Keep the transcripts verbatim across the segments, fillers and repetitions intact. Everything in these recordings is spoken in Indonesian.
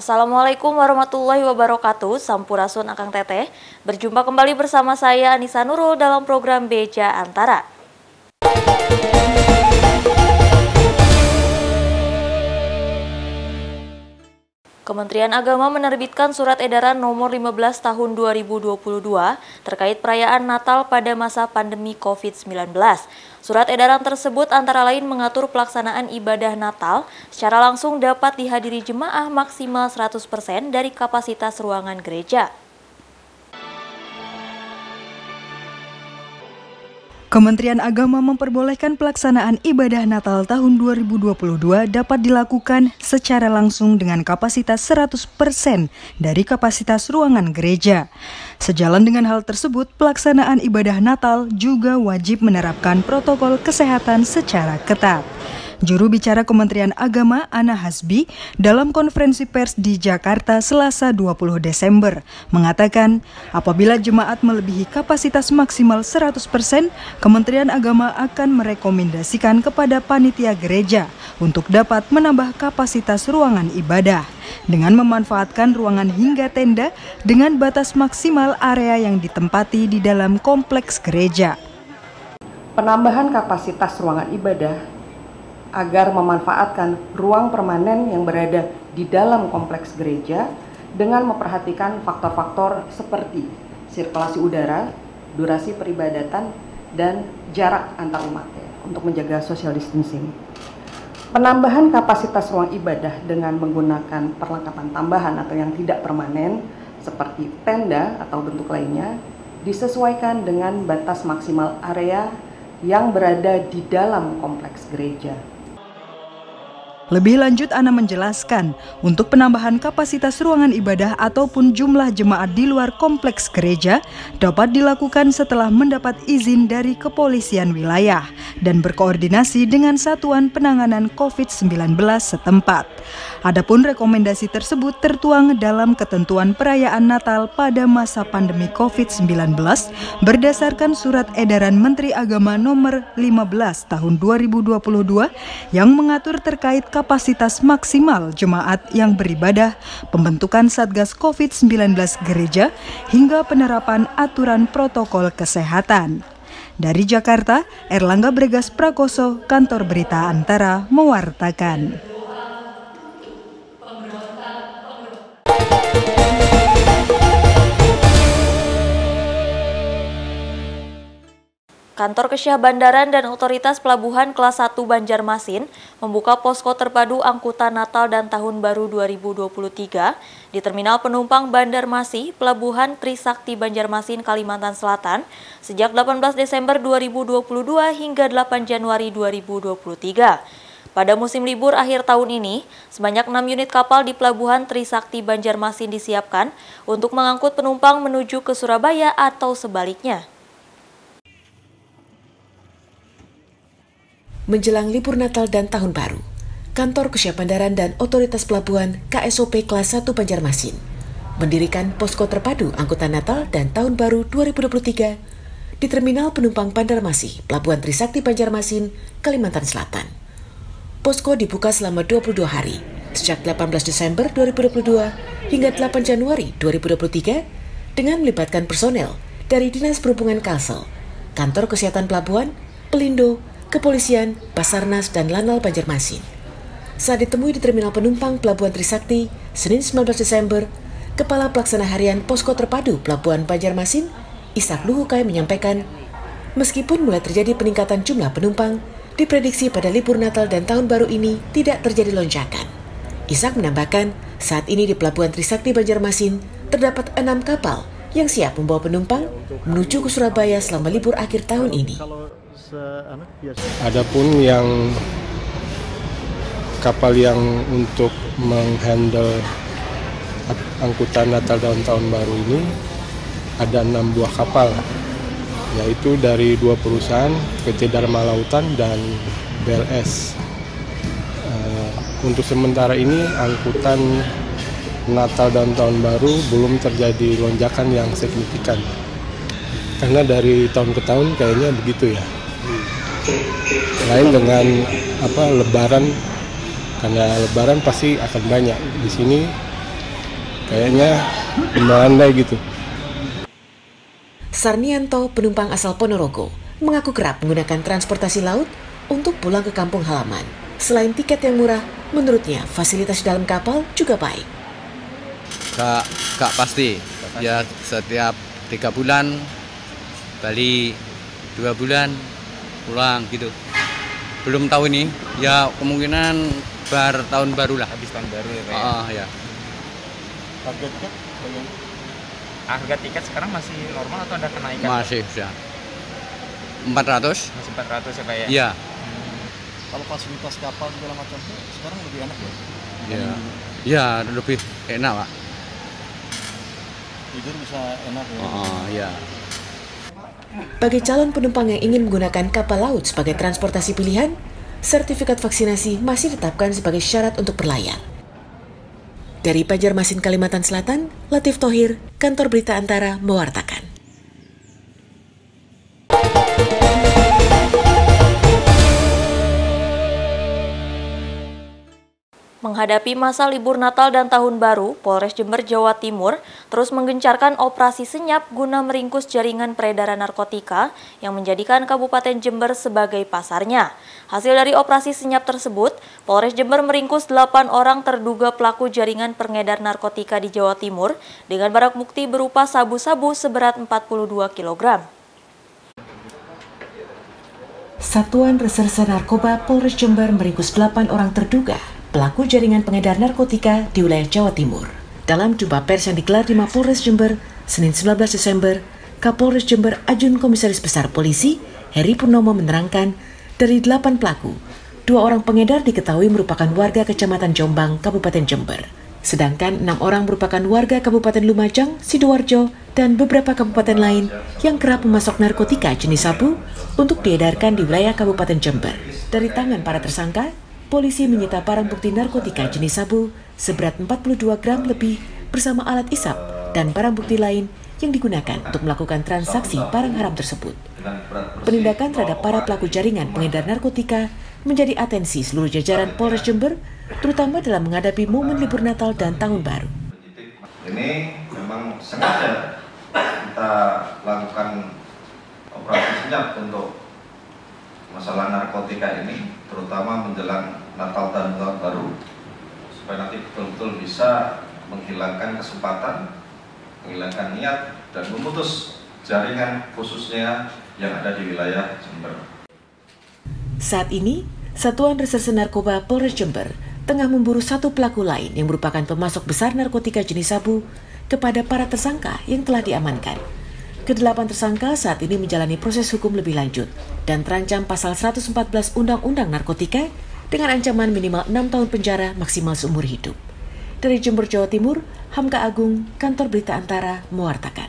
Assalamualaikum warahmatullahi wabarakatuh. Sampurasun Akang Teteh. Berjumpa kembali bersama saya Anissa Nurul dalam program Beja Antara. Kementerian Agama menerbitkan surat edaran nomor lima belas tahun dua ribu dua puluh dua terkait perayaan Natal pada masa pandemi covid sembilan belas. Surat edaran tersebut antara lain mengatur pelaksanaan ibadah Natal secara langsung dapat dihadiri jemaah maksimal seratus persen dari kapasitas ruangan gereja. Kementerian Agama memperbolehkan pelaksanaan ibadah Natal tahun dua ribu dua puluh dua dapat dilakukan secara langsung dengan kapasitas seratus persen dari kapasitas ruangan gereja. Sejalan dengan hal tersebut, pelaksanaan ibadah Natal juga wajib menerapkan protokol kesehatan secara ketat. Juru bicara Kementerian Agama Ana Hasbi dalam konferensi pers di Jakarta Selasa dua puluh Desember mengatakan apabila jemaat melebihi kapasitas maksimal seratus persen, Kementerian Agama akan merekomendasikan kepada panitia gereja untuk dapat menambah kapasitas ruangan ibadah dengan memanfaatkan ruangan hingga tenda dengan batas maksimal area yang ditempati di dalam kompleks gereja. Penambahan kapasitas ruangan ibadah agar memanfaatkan ruang permanen yang berada di dalam kompleks gereja dengan memperhatikan faktor-faktor seperti sirkulasi udara, durasi peribadatan, dan jarak antar umat ya, untuk menjaga social distancing. Penambahan kapasitas ruang ibadah dengan menggunakan perlengkapan tambahan atau yang tidak permanen seperti tenda atau bentuk lainnya disesuaikan dengan batas maksimal area yang berada di dalam kompleks gereja. Lebih lanjut, Ana menjelaskan, untuk penambahan kapasitas ruangan ibadah ataupun jumlah jemaat di luar kompleks gereja dapat dilakukan setelah mendapat izin dari kepolisian wilayah dan berkoordinasi dengan Satuan Penanganan covid sembilan belas setempat. Adapun rekomendasi tersebut tertuang dalam ketentuan perayaan Natal pada masa pandemi covid sembilan belas berdasarkan Surat Edaran Menteri Agama nomor lima belas tahun dua ribu dua puluh dua yang mengatur terkait kapasitas maksimal jemaat yang beribadah, pembentukan Satgas covid sembilan belas gereja, hingga penerapan aturan protokol kesehatan. Dari Jakarta, Erlangga Bregas Prakoso, Kantor Berita Antara, mewartakan. Kantor Kesyah Bandaran dan Otoritas Pelabuhan Kelas satu Banjarmasin membuka posko terpadu angkutan Natal dan Tahun Baru dua ribu dua puluh tiga di Terminal Penumpang Bandarmasih, Pelabuhan Trisakti Banjarmasin, Kalimantan Selatan sejak delapan belas Desember dua ribu dua puluh dua hingga delapan Januari dua ribu dua puluh tiga. Pada musim libur akhir tahun ini, sebanyak enam unit kapal di Pelabuhan Trisakti Banjarmasin disiapkan untuk mengangkut penumpang menuju ke Surabaya atau sebaliknya. Menjelang libur Natal dan Tahun Baru, Kantor Kesyah Bandaran dan Otoritas Pelabuhan K S O P Kelas satu Banjarmasin mendirikan posko terpadu angkutan Natal dan Tahun Baru dua ribu dua puluh tiga di Terminal Penumpang Bandarmasih, Pelabuhan Trisakti Banjarmasin, Kalimantan Selatan. Posko dibuka selama dua puluh dua hari, sejak delapan belas Desember dua ribu dua puluh dua hingga delapan Januari dua ribu dua puluh tiga dengan melibatkan personel dari Dinas Perhubungan Kalsel, Kantor Kesehatan Pelabuhan, Pelindo, Kepolisian, Basarnas, dan Lanal Banjarmasin. Saat ditemui di Terminal Penumpang Pelabuhan Trisakti, Senin sembilan belas Desember, Kepala Pelaksana Harian Posko Terpadu Pelabuhan Banjarmasin, Ishak Luhukai menyampaikan, meskipun mulai terjadi peningkatan jumlah penumpang, diprediksi pada libur Natal dan Tahun Baru ini tidak terjadi lonjakan. Ishak menambahkan, saat ini di Pelabuhan Trisakti Banjarmasin terdapat enam kapal yang siap membawa penumpang menuju ke Surabaya selama libur akhir tahun ini. Adapun yang kapal yang untuk menghandle angkutan Natal dan Tahun Baru ini ada enam buah kapal, yaitu dari dua perusahaan, P T Dharma Lautan dan B L S. Uh, untuk sementara ini angkutan Natal dan Tahun Baru belum terjadi lonjakan yang signifikan, karena dari tahun ke tahun kayaknya begitu ya. Lain dengan apa Lebaran, karena Lebaran pasti akan banyak di sini. kayaknya melandai gitu. Sarnianto, penumpang asal Ponorogo, mengaku kerap menggunakan transportasi laut untuk pulang ke kampung halaman. Selain tiket yang murah, menurutnya fasilitas dalam kapal juga baik. Gak, gak pasti. Ya setiap tiga bulan, balik dua bulan, pulang gitu. Belum tahu ini, ya kemungkinan bar tahun baru lah. Habis tahun baru ya Pak? Oh, ya. Harga tiket Harga tiket sekarang masih normal atau ada kenaikan? Masih ya. empat ratus? Masih empat ratus ya Pak ya? Iya. Hmm. Kalau fasilitas kapal segala macam itu sekarang lebih enak ya? Iya. Iya, lebih enak Pak. Tidur bisa enak ya? Oh, iya. Bagi calon penumpang yang ingin menggunakan kapal laut sebagai transportasi pilihan, sertifikat vaksinasi masih ditetapkan sebagai syarat untuk berlayar. Dari Banjarmasin, Kalimantan Selatan, Latif Thohir, Kantor Berita Antara mewartakan. Menghadapi masa libur Natal dan Tahun Baru, Polres Jember, Jawa Timur terus menggencarkan operasi senyap guna meringkus jaringan peredaran narkotika yang menjadikan Kabupaten Jember sebagai pasarnya. Hasil dari operasi senyap tersebut, Polres Jember meringkus delapan orang terduga pelaku jaringan pengedar narkotika di Jawa Timur dengan barang bukti berupa sabu-sabu seberat empat puluh dua kilogram. Satuan Reserse Narkoba Polres Jember meringkus delapan orang terduga pelaku jaringan pengedar narkotika di wilayah Jawa Timur. Dalam jumpa pers yang digelar di Mapolres Jember, Senin sembilan belas Desember, Kapolres Jember Ajun Komisaris Besar Polisi, Heri Purnomo menerangkan, dari delapan pelaku, dua orang pengedar diketahui merupakan warga Kecamatan Jombang, Kabupaten Jember. Sedangkan enam orang merupakan warga Kabupaten Lumajang, Sidoarjo, dan beberapa kabupaten lain yang kerap memasok narkotika jenis sabu untuk diedarkan di wilayah Kabupaten Jember. Dari tangan para tersangka, polisi menyita barang bukti narkotika jenis sabu seberat empat puluh dua gram lebih bersama alat isap dan barang bukti lain yang digunakan untuk melakukan transaksi barang haram tersebut. Penindakan terhadap para pelaku jaringan pengedar narkotika menjadi atensi seluruh jajaran Polres Jember, terutama dalam menghadapi momen libur Natal dan Tahun Baru. Ini memang sengaja kita lakukan operasi senyap untuk masalah narkotika ini, terutama menjelang Natal dan Tahun Baru, supaya nanti betul-betul bisa menghilangkan kesempatan, menghilangkan niat, dan memutus jaringan khususnya yang ada di wilayah Jember. Saat ini, Satuan Reserse Narkoba Polres Jember tengah memburu satu pelaku lain yang merupakan pemasok besar narkotika jenis sabu kepada para tersangka yang telah diamankan. Kedelapan tersangka saat ini menjalani proses hukum lebih lanjut dan terancam pasal seratus empat belas Undang-Undang Narkotika dengan ancaman minimal enam tahun penjara maksimal seumur hidup. Dari Jember, Jawa Timur, Hamka Agung, Kantor Berita Antara mewartakan.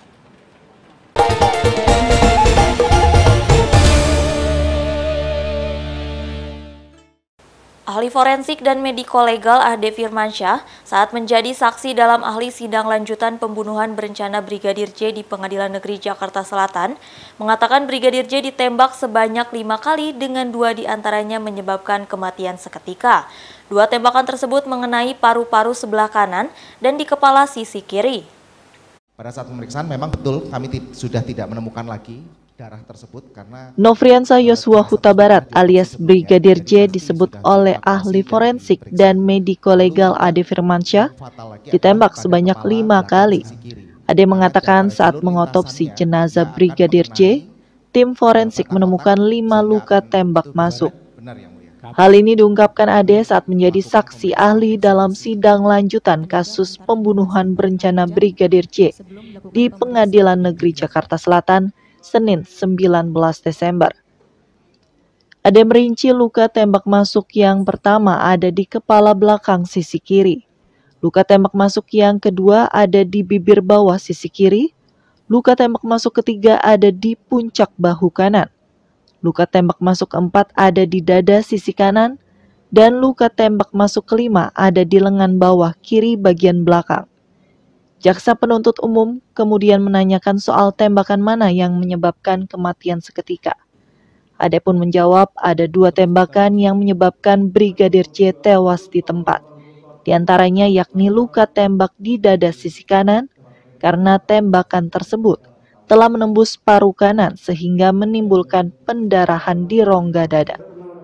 Ahli forensik dan mediko legal Ade Firmansyah saat menjadi saksi dalam ahli sidang lanjutan pembunuhan berencana Brigadir J di Pengadilan Negeri Jakarta Selatan, mengatakan Brigadir J ditembak sebanyak lima kali dengan dua diantaranya menyebabkan kematian seketika. Dua tembakan tersebut mengenai paru-paru sebelah kanan dan di kepala sisi kiri. Pada saat pemeriksaan memang betul kami sudah tidak menemukan lagi darah tersebut karena Nofriansah Yosua Huta Barat alias Brigadir J disebut oleh ahli forensik dan mediko legal Ade Firmansyah ditembak sebanyak lima kali. Ade mengatakan saat mengotopsi jenazah Brigadir J, tim forensik menemukan lima luka tembak masuk. Hal ini diungkapkan Ade saat menjadi saksi ahli dalam sidang lanjutan kasus pembunuhan berencana Brigadir J di Pengadilan Negeri Jakarta Selatan Senin sembilan belas Desember. Ade merinci luka tembak masuk yang pertama ada di kepala belakang sisi kiri. Luka tembak masuk yang kedua ada di bibir bawah sisi kiri. Luka tembak masuk ketiga ada di puncak bahu kanan. Luka tembak masuk keempat ada di dada sisi kanan. Dan luka tembak masuk kelima ada di lengan bawah kiri bagian belakang. Jaksa penuntut umum kemudian menanyakan soal tembakan mana yang menyebabkan kematian seketika. Ade pun menjawab ada dua tembakan yang menyebabkan Brigadir J tewas di tempat. Di antaranya yakni luka tembak di dada sisi kanan, karena tembakan tersebut telah menembus paru kanan sehingga menimbulkan pendarahan di rongga dada.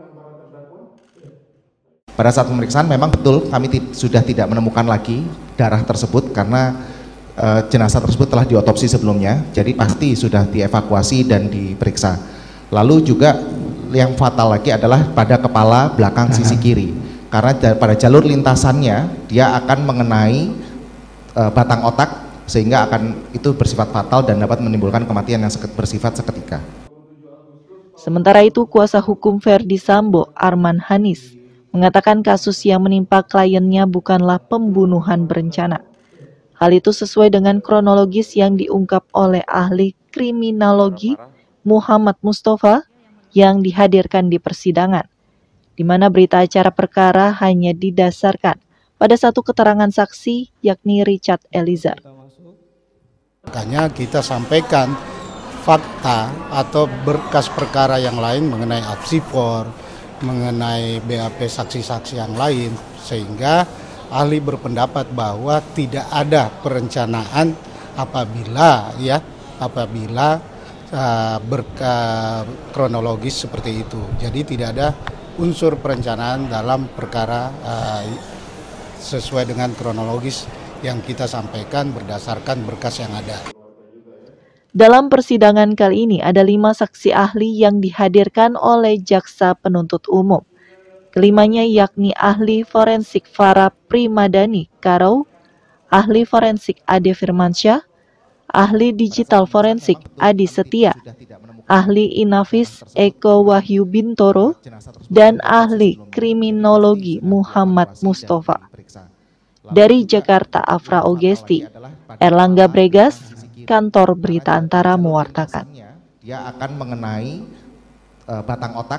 Pada saat pemeriksaan memang betul kami sudah tidak menemukan lagi darah tersebut karena e, jenazah tersebut telah diotopsi sebelumnya, jadi pasti sudah dievakuasi dan diperiksa. Lalu juga yang fatal lagi adalah pada kepala belakang sisi kiri, karena pada jalur lintasannya dia akan mengenai e, batang otak sehingga akan itu bersifat fatal dan dapat menimbulkan kematian yang bersifat seketika. Sementara itu, kuasa hukum Ferdi Sambo, Arman Hanis, mengatakan kasus yang menimpa kliennya bukanlah pembunuhan berencana. Hal itu sesuai dengan kronologis yang diungkap oleh ahli kriminologi Muhammad Mustafa yang dihadirkan di persidangan, di mana berita acara perkara hanya didasarkan pada satu keterangan saksi, yakni Richard Eliezer. Makanya kita sampaikan fakta atau berkas perkara yang lain mengenai apsifor, mengenai B A P saksi-saksi yang lain, sehingga ahli berpendapat bahwa tidak ada perencanaan apabila ya apabila uh, berka kronologis seperti itu. Jadi tidak ada unsur perencanaan dalam perkara uh, sesuai dengan kronologis yang kita sampaikan berdasarkan berkas yang ada. Dalam persidangan kali ini ada lima saksi ahli yang dihadirkan oleh jaksa penuntut umum. Kelimanya yakni ahli forensik Farah Primadani Karau, ahli forensik Ade Firmansyah, ahli digital forensik Adi Setia, ahli Inafis Eko Wahyu Bintoro, dan ahli kriminologi Muhammad Mustafa. Dari Jakarta, Afra Ogesti, Erlangga Bregas, Kantor Berita Antara mewartakan. Dia akan mengenai uh, batang otak.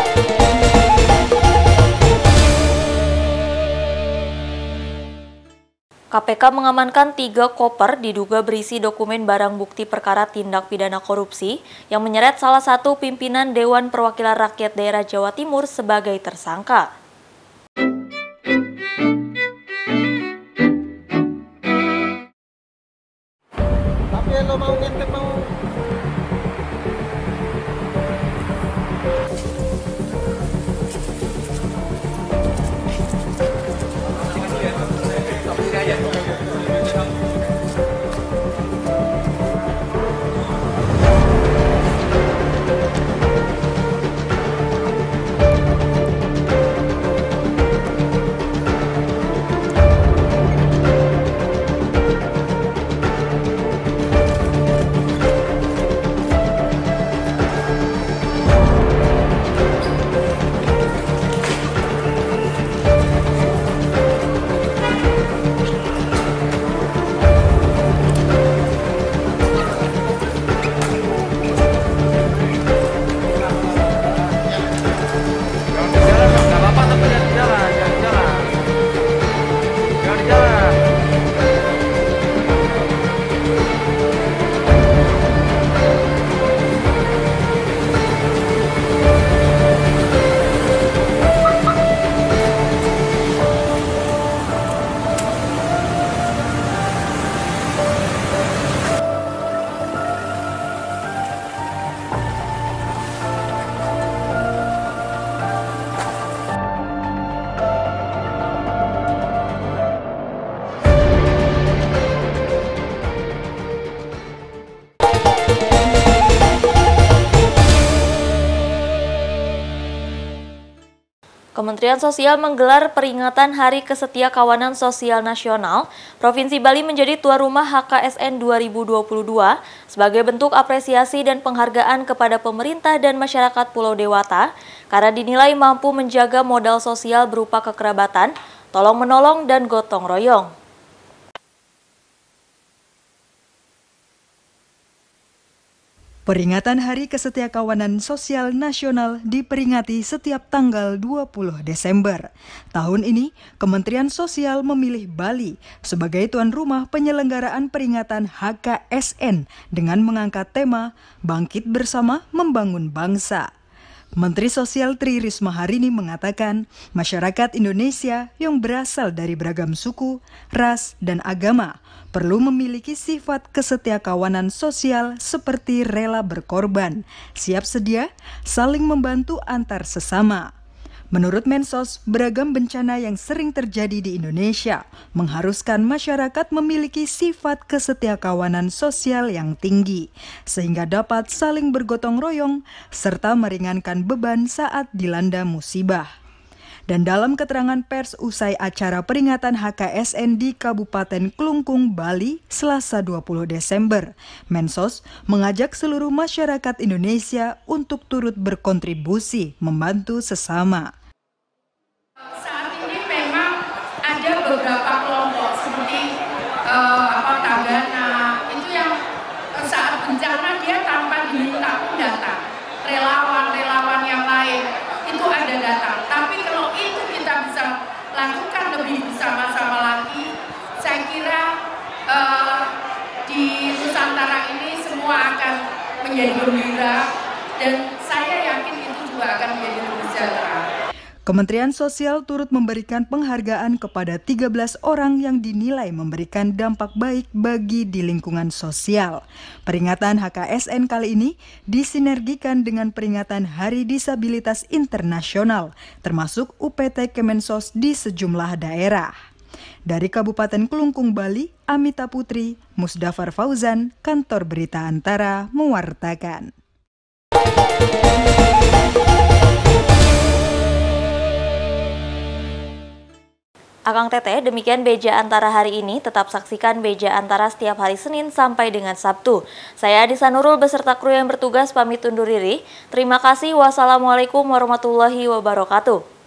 K P K mengamankan tiga koper diduga berisi dokumen barang bukti perkara tindak pidana korupsi yang menyeret salah satu pimpinan Dewan Perwakilan Rakyat Daerah Jawa Timur sebagai tersangka. Lo mau ngintip mau Kementerian Sosial menggelar peringatan Hari Kesetiakawanan Sosial Nasional. Provinsi Bali menjadi tuan rumah H K S N dua ribu dua puluh dua sebagai bentuk apresiasi dan penghargaan kepada pemerintah dan masyarakat Pulau Dewata karena dinilai mampu menjaga modal sosial berupa kekerabatan, tolong-menolong, dan gotong royong. Peringatan Hari Kesetiakawanan Sosial Nasional diperingati setiap tanggal dua puluh Desember. Tahun ini, Kementerian Sosial memilih Bali sebagai tuan rumah penyelenggaraan peringatan H K S N dengan mengangkat tema Bangkit Bersama Membangun Bangsa. Menteri Sosial Tri Risma hari ini mengatakan masyarakat Indonesia yang berasal dari beragam suku, ras, dan agama perlu memiliki sifat kesetiakawanan sosial seperti rela berkorban, siap sedia, saling membantu antar sesama. Menurut Mensos, beragam bencana yang sering terjadi di Indonesia mengharuskan masyarakat memiliki sifat kesetiakawanan sosial yang tinggi, sehingga dapat saling bergotong royong serta meringankan beban saat dilanda musibah. Dan dalam keterangan pers usai acara peringatan H K S N di Kabupaten Klungkung, Bali, Selasa dua puluh Desember, Mensos mengajak seluruh masyarakat Indonesia untuk turut berkontribusi membantu sesama. Saat ini memang ada beberapa kelompok seperti uh, apa Tagana itu yang saat bencana dia tanpa diminta pun datang, relawan-relawan yang lain itu ada datang. Tapi kalau itu kita bisa lakukan lebih bersama-sama lagi, saya kira uh, di Nusantara ini semua akan menjadi gembira dan saya yakin itu juga akan menjadi lebih sejahtera. Kementerian Sosial turut memberikan penghargaan kepada tiga belas orang yang dinilai memberikan dampak baik bagi di lingkungan sosial. Peringatan H K S N kali ini disinergikan dengan peringatan Hari Disabilitas Internasional, termasuk U P T Kemensos di sejumlah daerah. Dari Kabupaten Klungkung, Bali, Amita Putri, Musdafar Fauzan, Kantor Berita Antara mewartakan. Akang Teteh, demikian Beja Antara hari ini. Tetap saksikan Beja Antara setiap hari Senin sampai dengan Sabtu. Saya Adisa Nurul beserta kru yang bertugas pamit undur diri. Terima kasih. Wassalamualaikum warahmatullahi wabarakatuh.